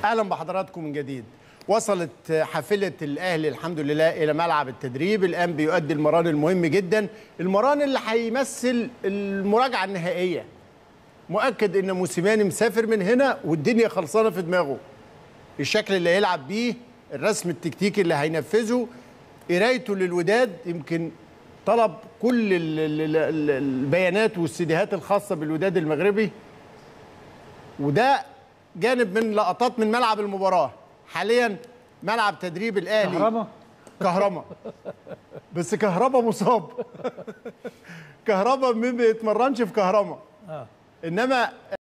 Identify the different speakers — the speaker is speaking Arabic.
Speaker 1: اهلا بحضراتكم من جديد. وصلت حافله الاهلي الحمد لله الى ملعب التدريب، الان بيؤدي المران المهم جدا، المران اللي هيمثل المراجعه النهائيه. مؤكد ان موسيماني مسافر من هنا والدنيا خلصانه في دماغه، الشكل اللي هيلعب بيه، الرسم التكتيكي اللي هينفذه، قرايته للوداد. يمكن طلب كل البيانات والسيديهات الخاصه بالوداد المغربي، وده جانب من لقطات من ملعب المباراه. حاليا ملعب تدريب الاهلي كهربا بس كهربا مصاب كهربا ما بيتمرنش في كهربا، انما